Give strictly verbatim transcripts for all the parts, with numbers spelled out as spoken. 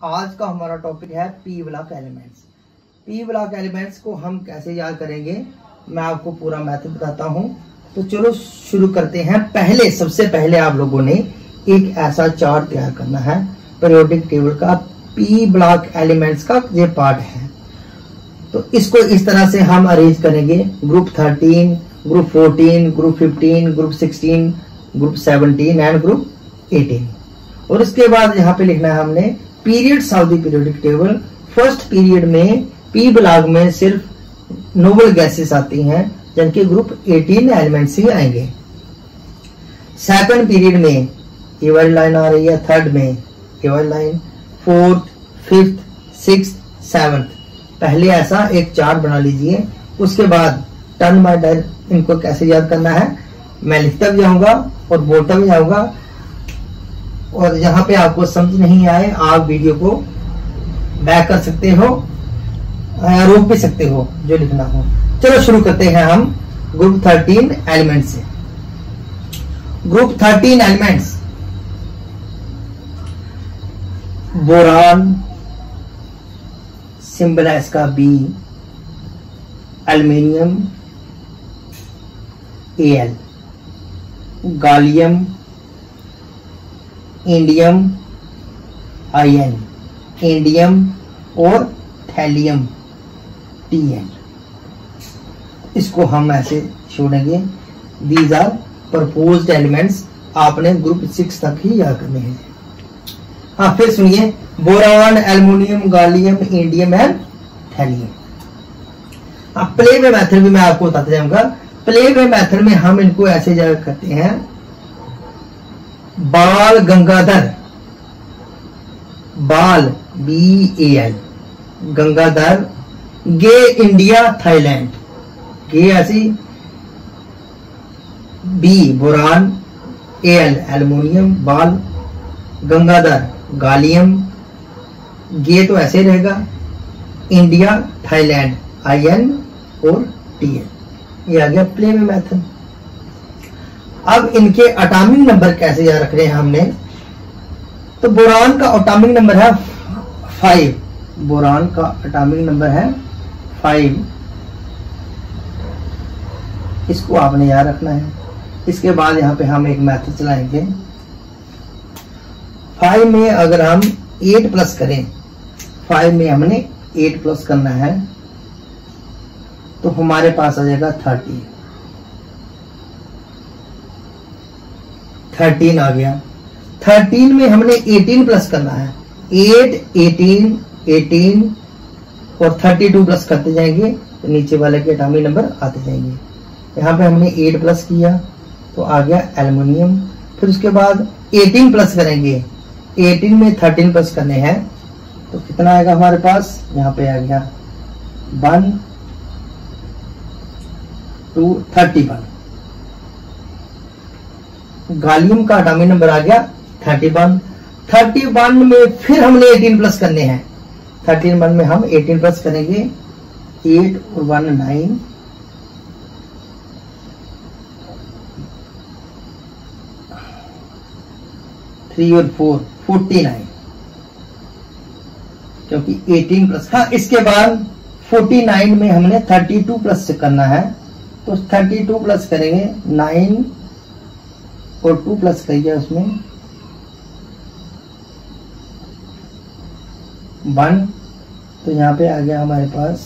आज का हमारा टॉपिक है P block elements. P block elements को हम कैसे याद करेंगे, मैं आपको पूरा मेथड बताता हूं। तो चलो शुरू करते हैं। पहले सबसे पहले आप लोगों ने एक ऐसा चार्ट तैयार करना है पीरियोडिक टेबल का। पी ब्लॉक एलिमेंट्स का ये पार्ट है, तो इसको इस तरह से हम अरेंज करेंगे। Group thirteen, group fourteen, group fifteen, group sixteen, group seventeen and group eighteen. और इसके बाद यहाँ पे लिखना है हमने periods of the periodic table. First period में पी ब्लॉक में सिर्फ नोबल गैसेस आती हैं, जिनके ग्रुप अठारह एलिमेंट्स ही आएंगे। सेकंड पीरियड में ये वाली लाइन आ रही है, थर्ड में ये वाली line, fourth, fifth, sixth, seventh. पहले ऐसा एक चार्ट बना लीजिए। उसके बाद टर्न बाय टर्न इनको कैसे याद करना है मैं लिखता भी जाऊंगा और बोलता भी जाऊंगा। और यहाँ पे आपको समझ नहीं आए आप वीडियो को बैक कर सकते हो, रोक भी सकते हो जो लिखना हो। चलो शुरू करते हैं हम ग्रुप थर्टीन एलिमेंट से। Group thirteen elements boron, symbol है इसका B, aluminium A L, gallium, indium I N, indium और थैलियम टी एन। इसको हम ऐसे छोड़ेंगे। These are proposed elements. आपने ग्रुप सिक्स तक ही याद करने हैं। हाँ फिर सुनिए, boron, aluminium, gallium, indium and thallium. हाँ प्ले वे मेथड भी मैं आपको बताते जाऊंगा। प्ले वे मेथड में हम इनको ऐसे याद करते हैं। Bal Gangadhar, Bal B A L, Gangadhar, गे इंडिया थाईलैंड, गे ऐसी, B boron, A L aluminium, Bal, Gangadhar gallium, गे तो ऐसे रहेगा, इंडिया थाईलैंड आई एन और टी एन। ये आ गया प्ले में मेथड। अब इनके एटॉमिक नंबर कैसे याद रख रहे हैं हमने, तो बोरान का एटॉमिक नंबर है फाइव। बोरान का एटॉमिक नंबर है फाइव, इसको आपने याद रखना है। इसके बाद यहाँ पे हम एक मेथड चलाएंगे। फाइव में अगर हम एट प्लस करें, फाइव में हमने एट प्लस करना है, तो हमारे पास आ जाएगा थर्टी। थर्टीन आ गया। थर्टीन में हमने एटीन प्लस करना है। एट, एटीन, एटीन और थर्टी टू प्लस करते जाएंगे तो नीचे वाले के एटॉमिक नंबर आते जाएंगे। यहाँ पे हमने एट प्लस किया तो आ गया एल्युमिनियम। फिर उसके बाद एटीन प्लस करेंगे, एटीन में थर्टीन प्लस करने हैं तो कितना आएगा हमारे पास, यहाँ पे आ गया one two thirty one. Gallium का एटॉमिक नंबर आ गया थर्टी वन। थर्टी वन में फिर हमने एटीन प्लस करने हैं। थर्टी वन में हम एटीन प्लस करेंगे, एट और वन नाइन, थ्री और फोर फोर्टी नाइन, क्योंकि एटीन प्लस। हाँ इसके बाद फोर्टी नाइन में हमने थर्टी टू प्लस करना है, तो थर्टी टू प्लस करेंगे, नाइन और टू प्लस करिए उसमें वन, तो यहाँ पे आ गया हमारे पास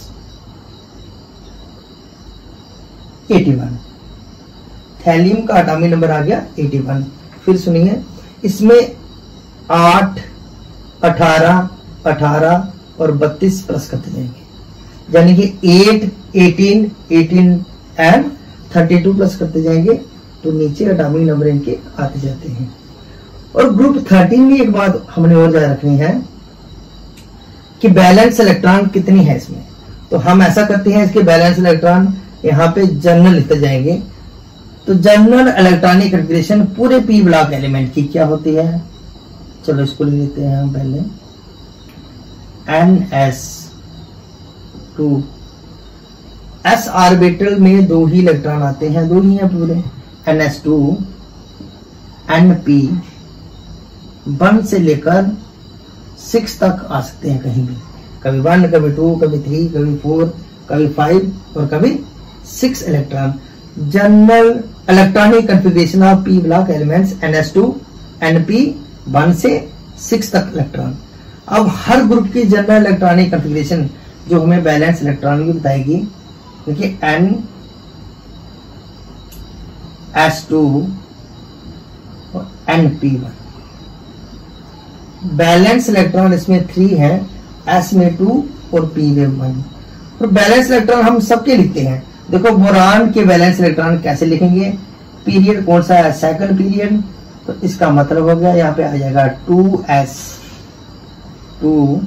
एटी वन। थैलियम का एटॉमिक नंबर आ गया एटी वन। फिर सुनिए, इसमें आठ, अठारह, अठारह और बत्तीस प्लस करते जाएंगे, यानी कि eight, eighteen, eighteen and thirty two plus करते जाएंगे तो नीचे एटॉमिक नंबर इनके आते जाते हैं। और ग्रुप थर्टीन में एक बात हमने और याद रखनी है कि बैलेंस इलेक्ट्रॉन कितनी है इसमें। तो हम ऐसा करते हैं, इसके बैलेंस इलेक्ट्रॉन यहाँ पे जनरल लिखते जाएंगे। तो जनरल इलेक्ट्रॉनिक कन्फिगरेशन पूरे पी ब्लॉक एलिमेंट की क्या होती है, चलो इसको लिख लेते हैं हम पहले। N S two, S orbital में दो ही इलेक्ट्रॉन आते हैं, दो ही हैं पूरे, N S two, N P, one से लेकर सिक्स तक आ सकते हैं कहीं भी, कभी वन, कभी टू, कभी थ्री, कभी फोर, कभी फाइव और कभी six electron. General electronic configuration of P block elements N S two N P one से सिक्स तक इलेक्ट्रॉन। अब हर ग्रुप की जनरल इलेक्ट्रॉनिक कॉन्फ़िगरेशन जो हमें बैलेंस इलेक्ट्रॉन की बताएगी, देखिए एन एस टू और N P one. Valence electron इसमें थ्री है, एस में टू और पी में वन। और बैलेंस इलेक्ट्रॉन हम सबके लिखते हैं। देखो बोरान के बैलेंस इलेक्ट्रॉन कैसे लिखेंगे, पीरियड कौन सा है, सेकंड पीरियड, तो इसका मतलब हो गया यहाँ पे आ जाएगा टू एस टू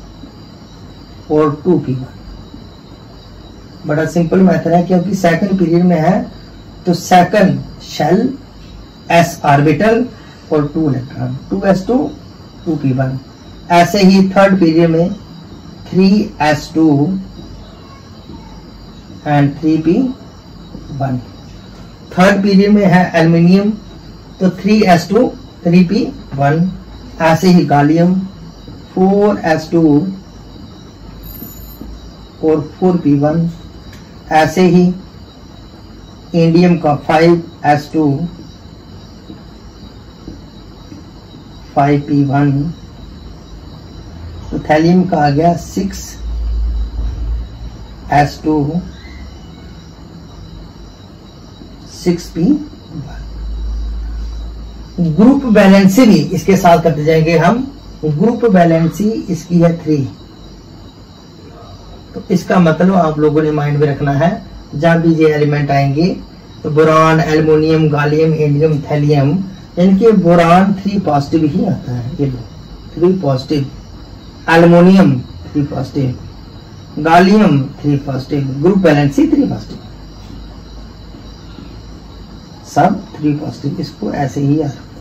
और टू पी वन। बड़ा सिंपल मेथड है, क्योंकि सेकंड पीरियड में है तो सेकंड शेल, एस ऑर्बिटल और two electron, two S two two P one. ऐसे ही थर्ड पीरियड में three S two and three P one. Third period में है एल्युमिनियम तो three S two three P one. ऐसे ही गालियम फोर एस टू और फोर पी वन। ऐसे ही इंडियम का five S two five P one. तो थैलियम का आ गया six S two six P one. Group valency भी इसके साथ करते जाएंगे हम। ग्रुप बैलेंसी इसकी है थ्री, तो इसका मतलब आप लोगों ने माइंड में रखना है, जहां भी ये एलिमेंट आएंगे तो boron, aluminium, gallium, indium, thallium, इनके बोरान थ्री पॉजिटिव ही आता है। ये लो three positive, aluminium three positive, gallium three positive, group valency three positive, सब थ्री पॉजिटिव। इसको ऐसे ही याद रखो।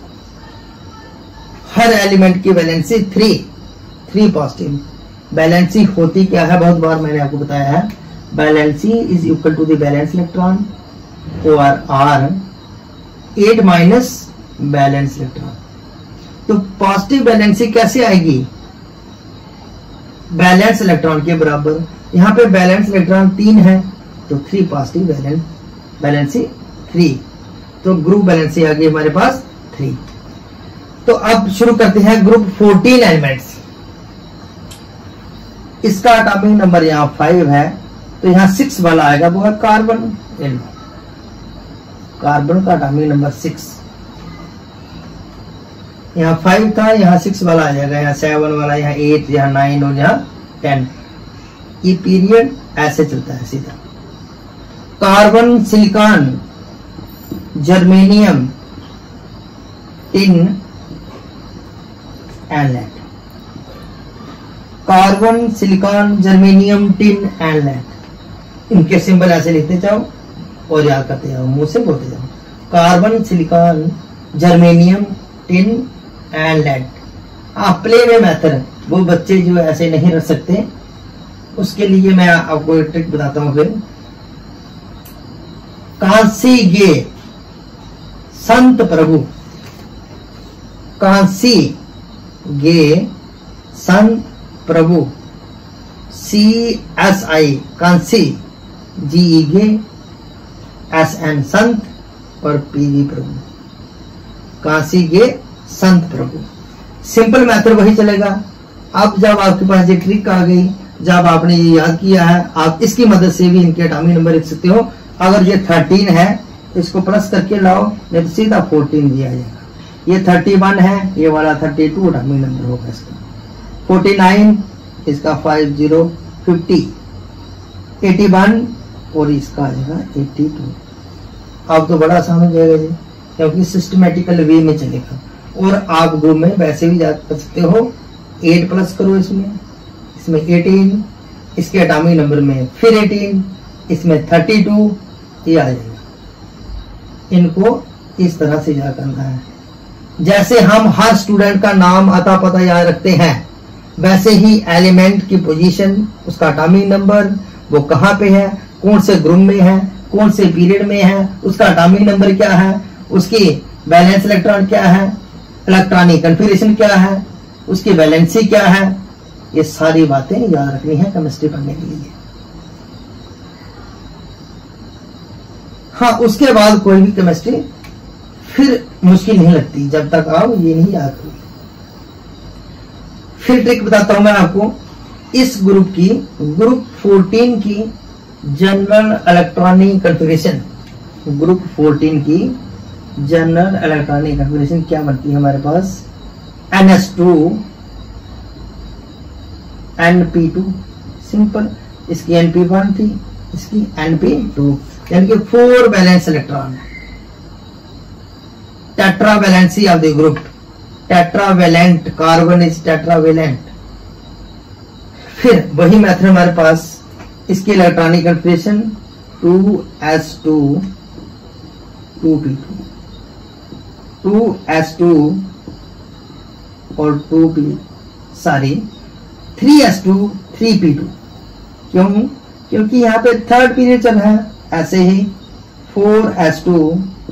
हर एलिमेंट की valency three three positive. Valency होती क्या है, बहुत बार मैंने आपको बताया है, valency is equal to the valence electron और or eight minus valence electron. तो पॉजिटिव बैलेंसी कैसे आएगी, बैलेंस इलेक्ट्रॉन के बराबर। यहाँ पे बैलेंस इलेक्ट्रॉन तीन है तो three positive valence valency three, तो ग्रुप बैलेंसी आ गई हमारे पास थ्री। तो अब शुरू करते हैं ग्रुप फोर्टीन एलिमेंट्स। इसका एटॉमिक नंबर यहाँ फाइव है तो यहाँ सिक्स वाला आएगा, वो है कार्बन। कार्बन का एटॉमिक नंबर सिक्स, यहाँ फाइव था, यहाँ सिक्स वाला आ जाएगा, यहाँ सेवन वाला, यहाँ एट, यहाँ नाइन और यहाँ टेन। ये पीरियड ऐसे चलता है सीधा। Carbon, silicon, germanium, tin and lead. Carbon, silicon, germanium, tin and lead, इनके सिंबल ऐसे लिखते जाओ और याद करते जाओ, मुंह से बोलते जाओ। Carbon, silicon, germanium, tin and lead. आप प्ले में मेथड, वो बच्चे जो ऐसे नहीं रख सकते, उसके लिए मैं आपको एक ट्रिक बताता हूं। फिर कांसी गे संत प्रभु, कांसी गे संत प्रभु, सी एस आई कांसी, जी ई गे, एस एन संत और पी वी प्रभु, कांसी गे संत प्रभु। सिंपल मेथड वही चलेगा। अब जब आपके पास ये ट्रिक आ गई, जब आपने ये याद किया है, आप इसकी मदद से भी इनके एटॉमिक नंबर लिख सकते हो। अगर ये थर्टीन है इसको प्लस करके लाओ, नहीं तो सीधा फोर्टीन दिया जाएगा। ये थर्टी वन है, ये वाला थर्टी टू एटॉमिक नंबर होगा इसका। फोर्टी नाइन इसका five zero, fifty, eighty one और इसका आ जाएगा एटी टू। अब तो बड़ा आसान हो जाएगा जी, क्योंकि सिस्टमेटिकल वे में चलेगा। और आप ग्रुप में वैसे भी याद कर सकते हो, एट प्लस करो इसमें, इसमें एटीन, इसके एटॉमिक नंबर में फिर एटीन, इसमें थर्टी टू, ये आ जाएगा। इनको इस तरह से याद करना है। जैसे हम हर स्टूडेंट का नाम, अता पता याद रखते हैं, वैसे ही एलिमेंट की पोजीशन, उसका एटॉमिक नंबर, वो कहाँ पे है, कौन से ग्रुप में है, कौन से पीरियड में है, उसका एटॉमिक नंबर क्या है, उसकी बैलेंस इलेक्ट्रॉन क्या है, इलेक्ट्रॉनिक कॉन्फ़िगरेशन क्या है, उसकी वैलेंसी क्या है, ये सारी बातें याद रखनी है केमिस्ट्री पढ़ने के लिए। हाँ, उसके बाद कोई भी केमिस्ट्री फिर मुश्किल नहीं लगती जब तक आप ये नहीं याद करोगे। फिर ट्रिक बताता हूं मैं आपको, इस ग्रुप की, ग्रुप फोर्टीन की general electronic configuration, group fourteen की जनरल इलेक्ट्रॉनिक कॉन्फ़िगरेशन क्या बनती है हमारे पास, N S two N P two, simple. इसकी एन पी वन थी, इसकी एन पी टू, यानी कि four valence electron. Tetravalency of the group, tetravalent, carbon is tetravalent. फिर वही मेथड हमारे पास, इसकी electronic configuration two S two two P two, two S two और two P sorry three S two three P two. क्यों? क्योंकि यहाँ पे थर्ड पीरियड चल रहा है। ऐसे ही four S two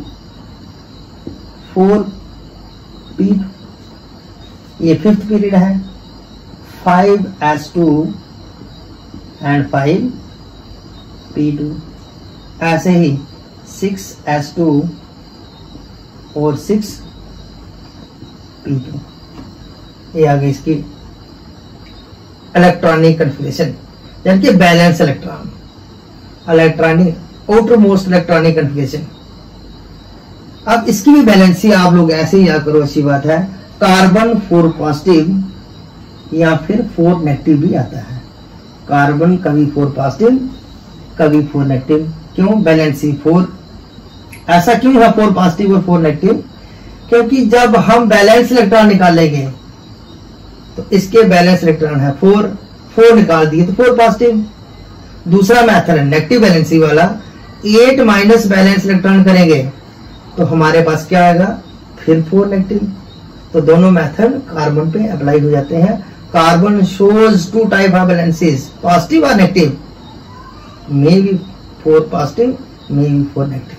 four P two, ये फिफ्थ पीरियड है। Five S two and five P two, ऐसे ही सिक्स एस टू और सिक्स पी टू। ये आ गई इसकी इलेक्ट्रॉनिक कॉन्फ़िगरेशन, यानी कि valence electron, electronic outermost electronic configuration. अब इसकी भी बैलेंसी आप लोग ऐसे ही याद करो, अच्छी बात है। कार्बन फोर पॉजिटिव या फिर फोर नेगेटिव भी आता है। कार्बन कभी फोर पॉजिटिव कभी फोर नेगेटिव। क्यों बैलेंसी फोर? ऐसा क्यों है फोर पॉजिटिव और फोर नेगेटिव? क्योंकि जब हम बैलेंस इलेक्ट्रॉन निकालेंगे तो इसके बैलेंस इलेक्ट्रॉन है फोर, फोर निकाल दिए तो फोर पॉजिटिव। दूसरा मेथड है नेगेटिव बैलेंसी वाला, एट माइनस बैलेंस इलेक्ट्रॉन करेंगे तो हमारे पास क्या आएगा, फिर फोर नेगेटिव। तो दोनों मेथड कार्बन पे अप्लाई हो जाते हैं। Carbon shows two type of valences, positive और negative, may be four positive may be four negative.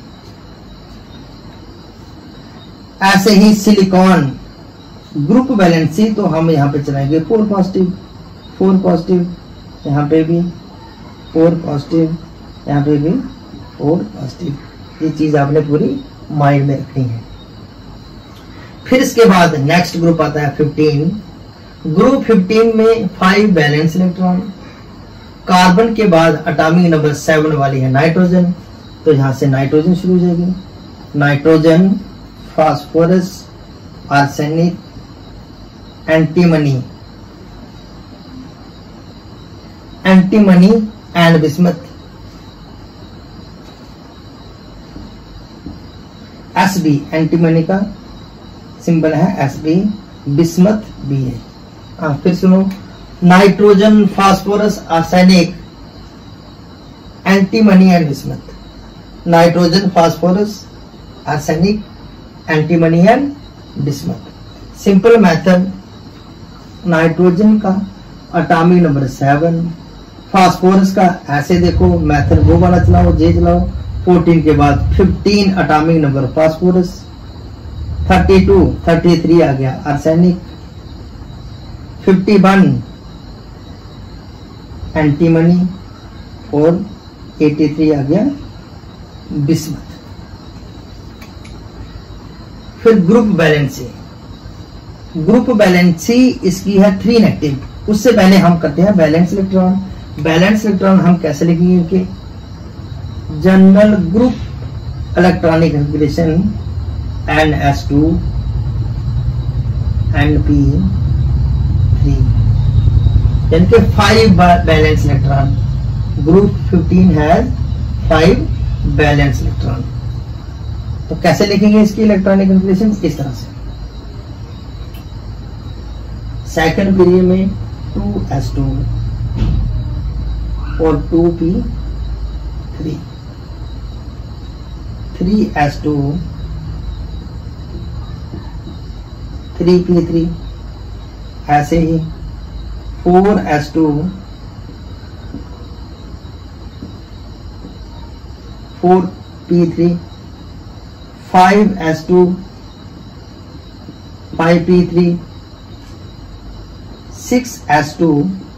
ऐसे ही सिलिकॉन ग्रुप बैलेंसी तो हम यहाँ पे चलाएंगे फोर पॉजिटिव, फोर पॉजिटिव, यहाँ पे भी फोर पॉजिटिव, यहाँ पे भी फोर पॉजिटिव। ये चीज आपने पूरी माइंड में रखनी है। फिर इसके बाद नेक्स्ट ग्रुप आता है फिफ्टीन। ग्रुप फिफ्टीन में फाइव बैलेंस इलेक्ट्रॉन। कार्बन के बाद एटॉमिक नंबर सेवन वाली है नाइट्रोजन, तो यहां से नाइट्रोजन शुरू हो जाएगी। Nitrogen, phosphorus, arsenic, antimony, antimony and bismuth. S B, antimony का सिंबल है एस बी, बिस्मथ बी है। हाँ, फिर सुनो, nitrogen, phosphorus, arsenic, antimony and bismuth. Nitrogen, phosphorus, arsenic, antimony and bismuth. Simple method, nitrogen का एटॉमिक नंबर सेवन, फास्फोरस का ऐसे देखो मेथड वो वाला चलाओ, जे चलाओ। फोर्टीन के बाद fifteen atomic number phosphorus, thirty two, thirty three आ गया आर्सेनिक, फिफ्टी वन एंटीमनी और एटी थ्री आ गया बिस्मथ। फिर ग्रुप बैलेंसी, ग्रुप बैलेंसी इसकी है थ्री नेगेटिव। उससे पहले हम करते हैं बैलेंस इलेक्ट्रॉन। बैलेंस इलेक्ट्रॉन हम कैसे लिखेंगे इनके, general group electronic configuration n S two N p three, यानी कि five valence electron. Group fifteen है फाइव बैलेंस इलेक्ट्रॉन। तो कैसे लिखेंगे इसकी इलेक्ट्रॉनिक कॉन्फ़िगरेशन, इस तरह से। सेकंड पीरियड में टू एस टू और two p three, three S two three p three, ऐसे ही four S two four p three, five S two five p three, six S two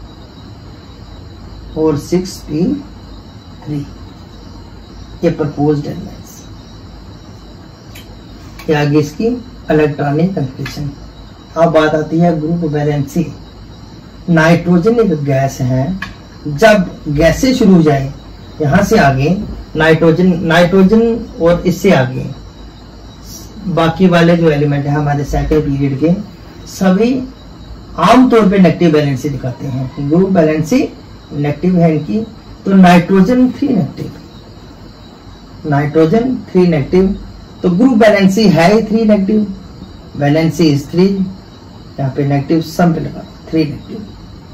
और six P three, ये proposed elements. ये आगे इसकी electronic configuration. अब बात आती है ग्रुप वैलेंसी। नाइट्रोजन एक गैस है, जब गैसें शुरू हो जाए यहां से आगे नाइट्रोजन नाइट्रोजन और इससे आगे बाकी वाले जो एलिमेंट है हमारे सेकंड पीरियड के सभी आमतौर पे नेगेटिव वैलेंसी दिखाते हैं। ग्रुप वैलेंसी नेगेटिव है इनकी, तो nitrogen three negative, nitrogen three negative, तो ग्रुप वैलेंसी है ही three negative, valency is three, यहाँ पे नेगेटिव सम पे लगा थ्री नेगेटिव।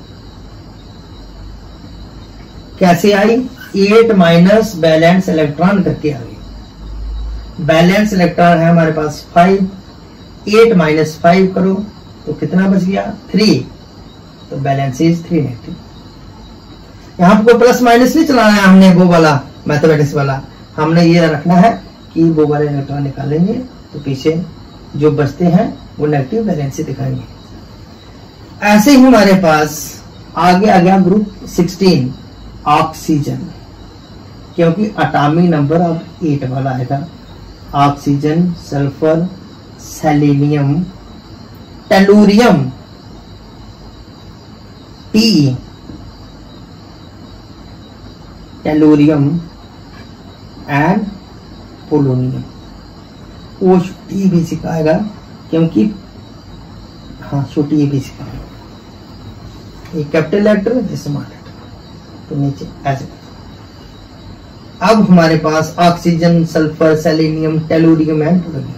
कैसे आई? एट माइनस बैलेंस इलेक्ट्रॉन करके आ गई। बैलेंस इलेक्ट्रॉन है हमारे पास फाइव, एट माइनस फाइव करो तो कितना बच गया? थ्री, तो बैलेंस इज थ्री नेगेटिव। यहां पर कोई प्लस माइनस नहीं चलाना है हमने, वो वाला मैथमेटिक्स वाला, हमने ये रखना है कि वो वाले इलेक्ट्रॉन निकालेंगे तो पीछे जो बचते हैं वो नेगेटिव वैलेंसी दिखाएंगे। ऐसे ही हमारे पास आगे आ गया ग्रुप सिक्सटीन ऑक्सीजन, क्योंकि एटॉमिक नंबर अब एट वाला आएगा। Oxygen, sulphur, selenium, tellurium, T, tellurium and polonium. वो छोटी भी सिखाएगा क्योंकि हाँ छोटी भी सिखाएगा। ये कैपिटल लेटर, स्मॉल लेटर, तो नीचे ऐसे। अब हमारे पास oxygen, sulphur, selenium, tellurium and polonium.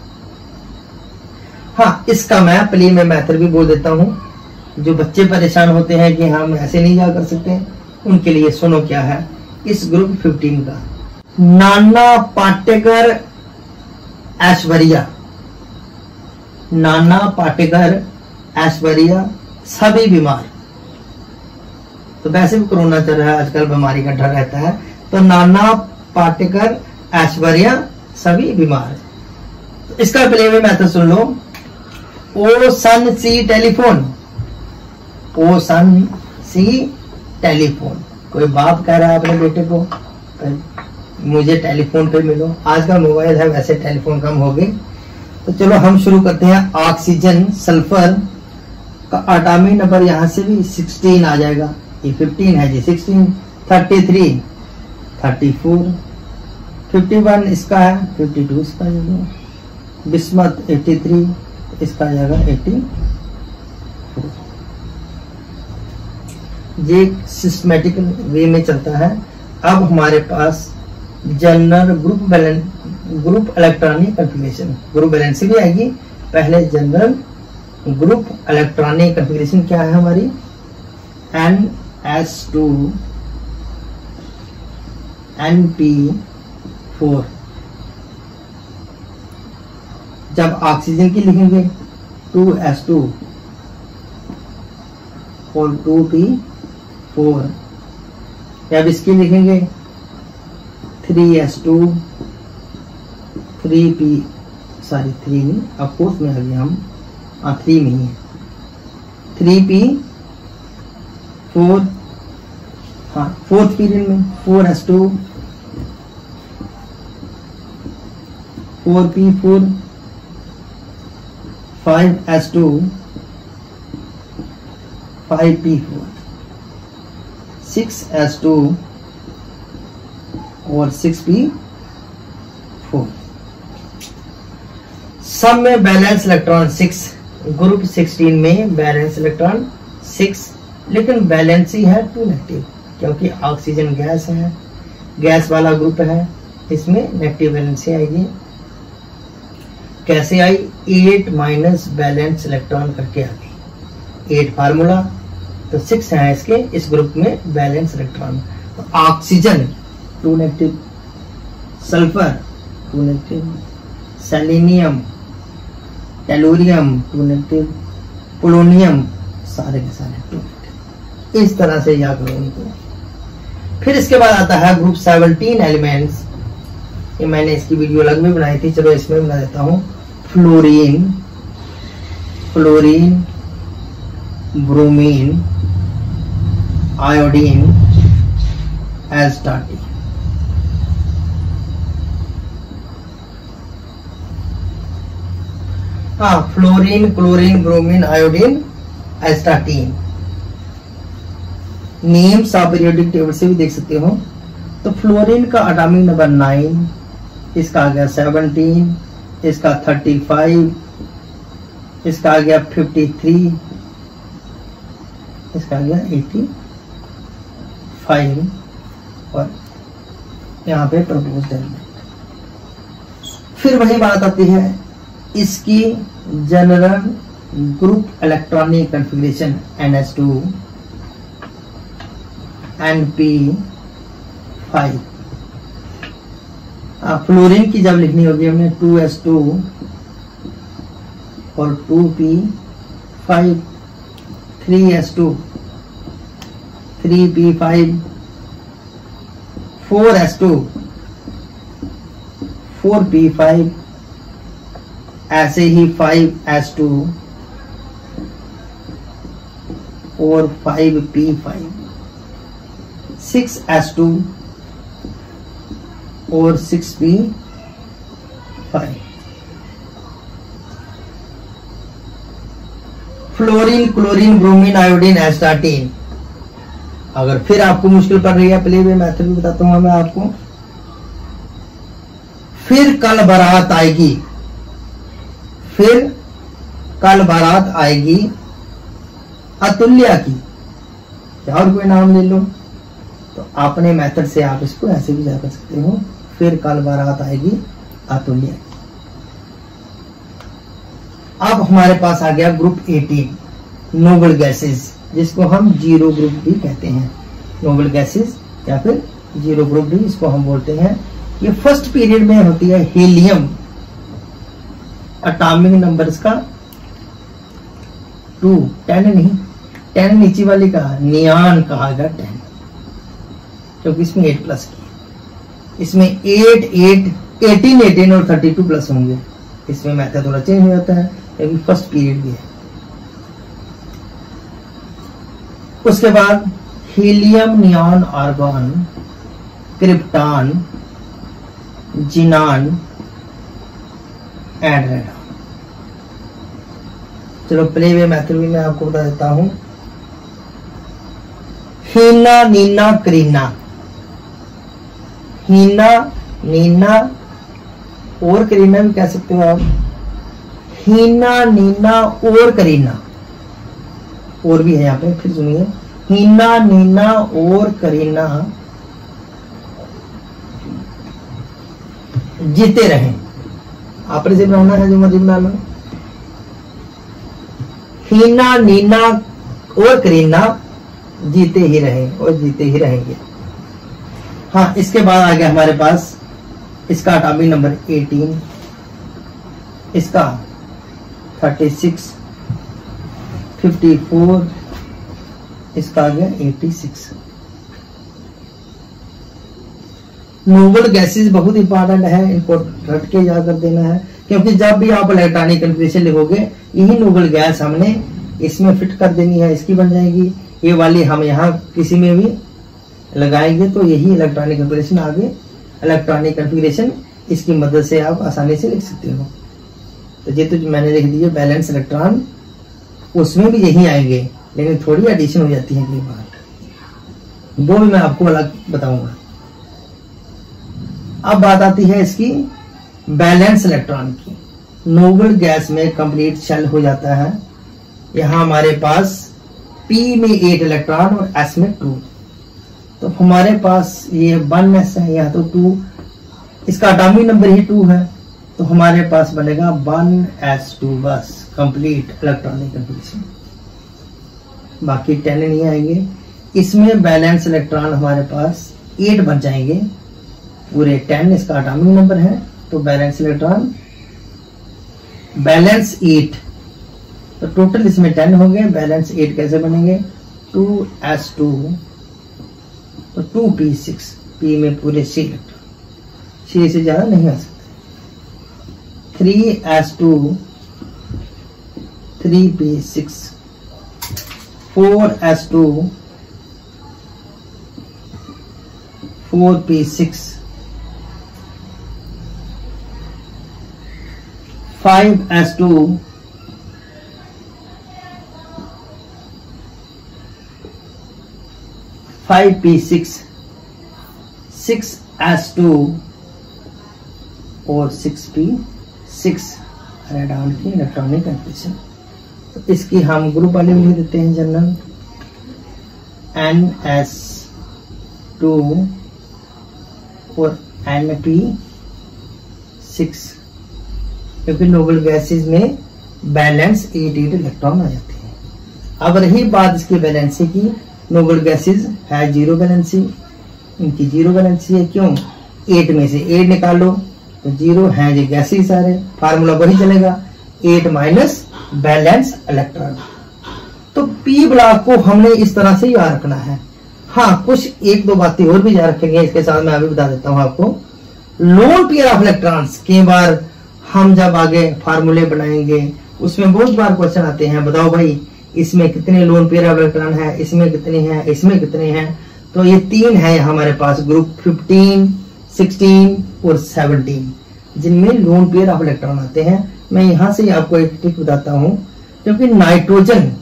हाँ, इसका मैं प्ले में मेथड भी बोल देता हूं। जो बच्चे परेशान होते हैं कि हम ऐसे नहीं जा कर सकते, उनके लिए सुनो क्या है इस ग्रुप फिफ्टीन का। नाना पाटेकर ऐश्वर्या, नाना पाटेकर ऐश्वर्या सभी बीमार। तो वैसे भी कोरोना चल रहा है आजकल, बीमारी का डर रहता है, तो नाना पाटेकर ऐश्वर्या सभी बीमार। तो इसका प्ले में मैथड सुन लो। O son see telephone, O son see telephone. कोई बाप कह रहा है अपने बेटे को मुझे टेलीफोन पे मिलो, आज का मोबाइल है वैसे टेलीफोन कम हो गए। तो चलो हम शुरू करते हैं। ऑक्सीजन, सल्फर का एटॉमिक नंबर यहां से भी सिक्सटीन आ जाएगा, ये फिफ्टीन है जी, sixteen, thirty three, thirty four, fifty one इसका है, फिफ्टी टू इसका आ जाएगा। बिस्मत एटी थ्री, इसका आ जाएगा एटी फोर। ये सिस्टमेटिकल वे में चलता है। अब हमारे पास general group valence, group electronic configuration, group valence भी आएगी। पहले जनरल ग्रुप इलेक्ट्रॉनिक कन्फिग्रेशन क्या है हमारी? N S two N p four. जब ऑक्सीजन की लिखेंगे टू एस टू और टू पी फोर, जब इसकी लिखेंगे three S two, three p, sorry three नहीं, अब फोर्थ में आ गया हम, हाँ थ्री में ही है, थ्री पी फोर, हाँ फोर्थ पीरियड में four S two, four p four, five S two, five p four, six S two और सिक्स पी फोर। सब में valence electron six, group sixteen में बैलेंस इलेक्ट्रॉन सिक्स, लेकिन valency है two negative, क्योंकि oxygen gas है, gas वाला group है, इसमें नेगेटिव बैलेंसी आएगी। कैसे आई? एट माइनस बैलेंस इलेक्ट्रॉन करके आ गई। एट फार्मूला, तो सिक्स है इसके इस ग्रुप में बैलेंस इलेक्ट्रॉन। तो oxygen two negative, sulphur two negative, selenium, tellurium two negative, polonium सारे के सारे टू नेगेटिव। इस तरह से याद करो इनको। फिर इसके बाद आता है ग्रुप सेवनटीन एलिमेंट्स। ये मैंने इसकी वीडियो अलग में बनाई थी, चलो इसमें बना देता हूं। Fluorine, fluorine, bromine iodine astatine। हाँ, fluorine, chlorine, bromine, iodine, astatine. Names आप पीरियोडिक टेबल से भी देख सकते हो। तो फ्लोरीन का एटॉमिक नंबर नाइन, इसका आ गया सेवनटीन, इसका थर्टी फाइव, इसका आ गया फिफ्टी थ्री, इसका आ गया एटी फाइव, और यहाँ पे प्रपोज्ड एलिमेंट। फिर वही बात आती है इसकी general group electronic configuration n h two N p five. Fluorine की जब लिखनी होगी हमने टू एस टू और two p five, three S two, three p five, four S two, four p five, ऐसे ही फाइव एस टू और five p five, six S two और six p five. Fluorine, chlorine, bromine, iodine, astatine. अगर फिर आपको मुश्किल पड़ रही है, प्ले वे मेथड भी बताता हूं मैं आपको। फिर कल बारात आएगी, फिर कल बारात आएगी अतुल्या की, और कोई नाम ले लो, तो अपने मेथड से आप इसको ऐसे भी जा कर सकते हो। फिर कल बारात आएगी अतुल्या की। अब हमारे पास आ गया ग्रुप एटीन, नोबल गैसेस, जिसको हम जीरो ग्रुप भी कहते हैं। नोबल गैसेस या फिर जीरो ग्रुप भी इसको हम बोलते हैं। ये फर्स्ट पीरियड में होती है हीलियम, एटॉमिक नंबर्स का टू, टेन नहीं, टेन नीचे वाली का नियान कहा गया टेन, क्योंकि इसमें एट प्लस की, इसमें एट एट एटीन एटीन और थर्टी टू प्लस होंगे। इसमें मेथड थोड़ा चेंज हो जाता है क्योंकि फर्स्ट पीरियड भी है। उसके बाद helium, neon, argon, krypton, xenon and radon. चलो प्ले वे मेथड भी मैं आपको बता देता हूं। हीना, नीना, करीना, हीना, नीना और करीना भी कह सकते हो आप। हीना, नीना और करीना, और भी है यहाँ पे, फिर सुनिए। हीना, नीना और करीना जीते रहे। आपने से बनाना है जो मर्जी बना लो। हीना, नीना और करीना जीते ही रहे और जीते ही रहेंगे। हाँ, इसके बाद आ गया हमारे पास इसका एटॉमिक नंबर एटीन, इसका थर्टी सिक्स, फिफ्टी फोर, इसका आ गया एटी सिक्स। नोबल गैसेस बहुत इंपॉर्टेंट है, इनको रट के याद कर देना है, क्योंकि जब भी आप इलेक्ट्रॉनिक कॉन्फ़िगरेशन लिखोगे यही नोबल गैस हमने इसमें फिट कर देनी है, इसकी बन जाएगी। ये वाली हम यहाँ किसी में भी लगाएंगे तो यही इलेक्ट्रॉनिक कॉन्फ़िगरेशन आगे इलेक्ट्रॉनिक कॉन्फ़िगरेशन इसकी मदद से आप आसानी से लिख सकते हो। तो ये तो मैंने लिख दिया बैलेंस इलेक्ट्रॉन, उसमें भी यही आएंगे, लेकिन थोड़ी एडिशन हो जाती है कई बार, वो भी मैं आपको अलग बताऊंगा। अब बात आती है इसकी बैलेंस इलेक्ट्रॉन की। नोबल गैस में कंप्लीट शेल हो जाता है। यहाँ हमारे पास P में एट इलेक्ट्रॉन और S में टू, तो हमारे पास ये वन एस है, यहाँ तो टू, इसका एटॉमिक नंबर ही टू है, तो हमारे पास बनेगा वन एस टू, बस कंप्लीट इलेक्ट्रॉनिक कॉन्फ़िगरेशन, बाकी टेन नहीं आएंगे। इसमें बैलेंस इलेक्ट्रॉन हमारे पास एट बन जाएंगे, पूरे टेन इसका एटॉमिक नंबर है, तो बैलेंस इलेक्ट्रॉन बैलेंस एट, तो टोटल इसमें टेन हो गए। बैलेंस एट कैसे बनेंगे? टू एस टू, तो टू पी सिक्स, पी में पूरे सी इलेक्ट्रॉन, छह से ज्यादा नहीं आ सकते। Three S two, three p six, four S two, four p six, five S two, five p six, six S two और सिक्स पी सिक्स रेडॉन की इलेक्ट्रॉनिक कन्फिगरेशन। तो इसकी हम ग्रुप वाले में देते हैं जनरल एन एस टू और एन पी सिक्स, क्योंकि नोबल गैसेज में बैलेंस एट एट इलेक्ट्रॉन आ जाते हैं। अब रही बात इसकी बैलेंसी की, नोबल गैसेज है जीरो बैलेंसी, इनकी जीरो बैलेंसी है। क्यों? एट में से एट निकालो तो जीरो है ये गैसेज सारे, फार्मूला वही चलेगा, एट माइनस बैलेंस इलेक्ट्रॉन। तो पी ब्लॉक को हमने इस तरह से याद रखना है। हाँ, कुछ एक दो बातें और भी याद रखेंगे, इसके साथ मैं अभी बता देता हूं आपको। लोन पेयर ऑफ इलेक्ट्रॉन्स कई बार हम जब आगे फार्मूले बनाएंगे उसमें बहुत बार क्वेश्चन आते हैं, बताओ भाई इसमें कितने लोन पेयर ऑफ इलेक्ट्रॉन है, इसमें कितने हैं, इसमें कितने हैं। तो ये तीन है हमारे पास, ग्रुप फिफ्टीन, सिक्सटीन और सेवनटीन, जिनमें लोन पेयर ऑफ इलेक्ट्रॉन आते हैं। मैं यहां से आपको एक ट्रिक बताता हूं, क्योंकि नाइट्रोजन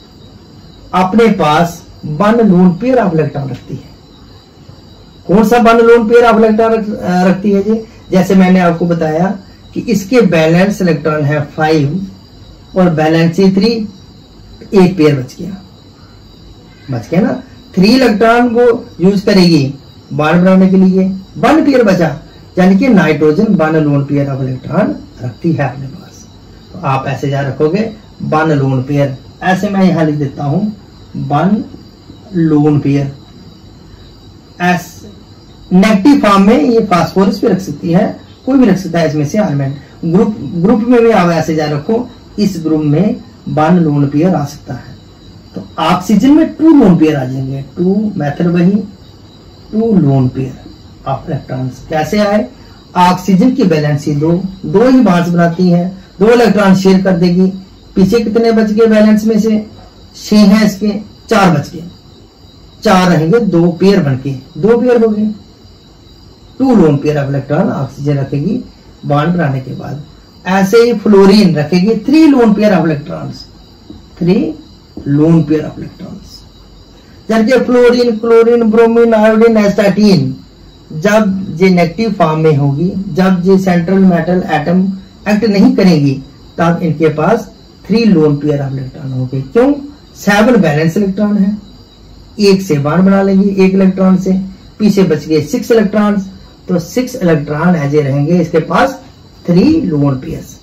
अपने पास one lone pair of electron रखती है। कौन सा one lone pair of electron रखती है जी? जैसे मैंने आपको बताया कि इसके बैलेंस इलेक्ट्रॉन है फाइव और बैलेंसी थ्री, एक पेयर बच गया, बच गया ना। थ्री इलेक्ट्रॉन वो यूज करेगी बॉन्ड बनाने के लिए, वन पेयर बचा, यानी कि nitrogen one lone pair of electron रखती है अपने पास। तो आप ऐसे याद रखोगे वन लोन पेयर, ऐसे मैं यहां लिख देता हूं one lone pair. As negative form में ये फास्फोरस भी रख सकती है, कोई भी रख सकता है इसमें से एलिमेंट। ग्रुप ग्रुप में भी आप ऐसे याद रखो, इस ग्रुप में वन लोन पेयर आ सकता है। तो ऑक्सीजन में टू लोन पेयर आ जाएंगे, टू मेथड वही, two lone pair of electrons. कैसे आए? ऑक्सीजन की बैलेंसी दो, दो ही बॉन्ड्स बनाती है, दो इलेक्ट्रॉन शेयर कर देगी। पीछे कितने बच गए बैलेंस में से? छह है इसके, चार बच गए, चार रहेंगे, दो पेयर बनके दो पेयर हो गए। Two lone pair of electron oxygen रखेगी बॉन्ड बनाने के बाद। ऐसे ही फ्लोरीन रखेगी three lone pair of electrons, three lone pair of electrons. जबकि fluorine, chlorine, bromine, iodine, astatine जब ये नेगेटिव फॉर्म में होगी, जब ये सेंट्रल मेटल एटम एक्ट नहीं करेगी, तब इनके पास three lone pair of electron होंगे। क्यों? सेवन बैलेंस इलेक्ट्रॉन है, एक से बॉन्ड बना लेंगे एक इलेक्ट्रॉन से, पीछे बच गए सिक्स इलेक्ट्रॉन, तो सिक्स इलेक्ट्रॉन ऐसे रहेंगे इसके पास थ्री लोन पेयर्स।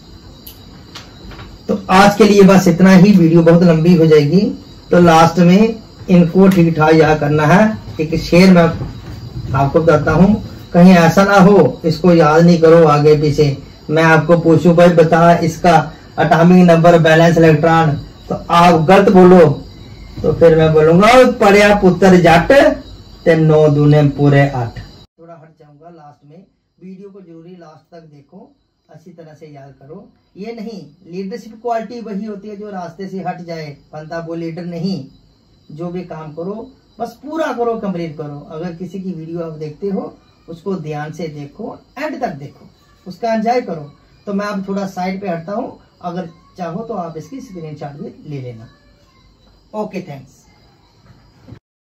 तो आज के लिए बस इतना ही, वीडियो बहुत लंबी हो जाएगी। तो लास्ट में इनको ठीक ठाक याद करना है। एक शेर मैं आपको बताता हूं, कहीं ऐसा ना हो इसको याद नहीं करो आगे पीछे, मैं आपको पूछूं भाई बता इसका एटॉमिक नंबर बैलेंस इलेक्ट्रॉन, तो आप गलत बोलो तो फिर मैं बोलूंगा पढ़िया पुत्र जट ते नौ दूने पूरे आठ। थोड़ा हट जाऊंगा लास्ट में, वीडियो को जरूरी लास्ट तक देखो, अच्छी तरह से याद करो। ये नहीं, लीडरशिप क्वालिटी वही होती है जो रास्ते से हट जाए, बनता वो लीडर नहीं। जो भी काम करो बस पूरा करो, कंप्लीट करो। अगर किसी की वीडियो आप देखते हो उसको ध्यान से देखो, एंड तक देखो, उसका एंजॉय करो। तो मैं अब थोड़ा साइड पे हटता हूँ, अगर चाहो तो आप इसकी स्क्रीनशॉट भी ले लेना। Okay, thanks.